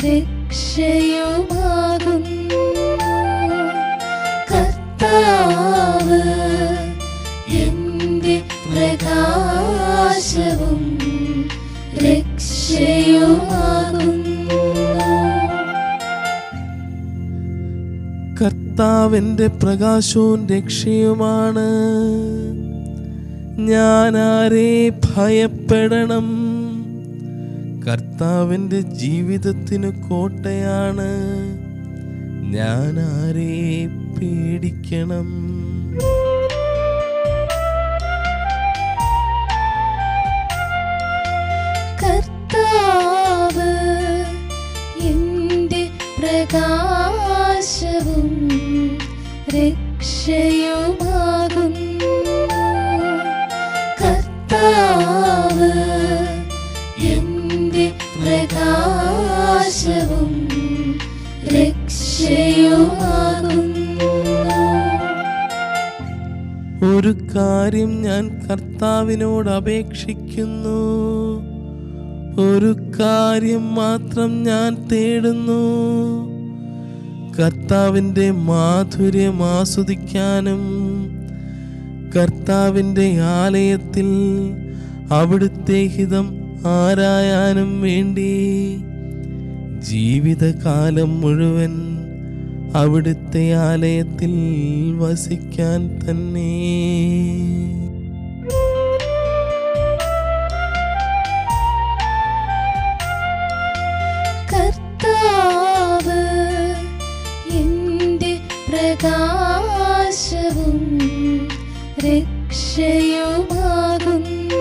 രക്ഷയുമാകുന്നു. കർത്താവ് എന്റെ പ്രകാശവും രക്ഷയുമാകുന്നു. കർത്താവിന്റെ പ്രകാശവും രക്ഷയുമാണ്. ഞാൻ ആരെ ഭയപ്പെടണം? കർത്താവിന്റെ ജീവിതത്തിന് കോട്ടയാണ്. ഞാൻ ആരെ പേടിക്കണം? കർത്താവ് എന്റെ പ്രകാശവും രക്ഷയുമാകുന്നു. കർത്താവ് എന്റെ പ്രകാശവും രക്ഷയുമാകുന്നു. ഒരു കാര്യം ഞാൻ കർത്താവിനോട് അപേക്ഷിക്കുന്നു, ഒരു കാര്യം മാത്രം ഞാൻ തേടുന്നു, കർത്താവിൻ്റെ മാധുര്യം ആസ്വദിക്കാനും കർത്താവിൻ്റെ ആലയത്തിൽ അവിടുത്തെ ഹിതം ആരായാനും വേണ്ടി ജീവിതകാലം മുഴുവൻ അവിടുത്തെ ആലയത്തിൽ വസിക്കാൻ തന്നെ. കർത്താവ് എന്റെ പ്രകാശവും രക്ഷയുമാകുന്നു.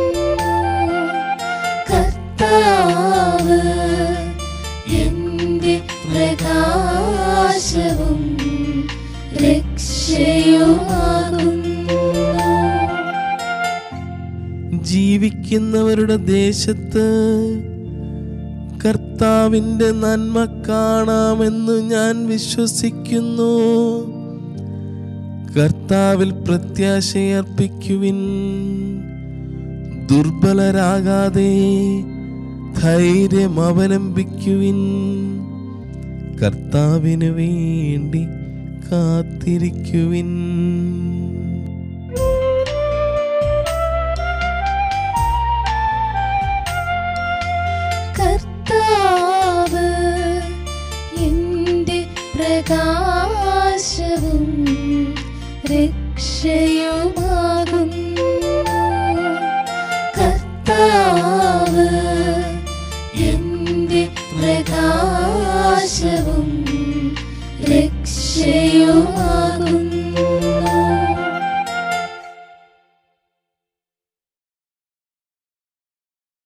കർത്താവ് എന്റെ പ്രകാശവും രക്ഷയുമാകുന്നു. ജീവിക്കുന്നവരുടെ ദേശത്ത് കർത്താവിൻ്റെ നന്മ കാണാമെന്ന് ഞാൻ വിശ്വസിക്കുന്നു. കർത്താവിൽ പ്രത്യാശയർപ്പിക്കുവിൻ, ദുർബലരാകാതെ ധൈര്യം അവലംബിക്കുവിൻ, കർത്താവിനു വേണ്ടി കാത്തിരിക്കുവിൻ. കർത്താവ് എന്റെ പ്രകാശവും രക്ഷയുമാകുന്നു. കർത്താവ് എന്റെ പ്രകാശവും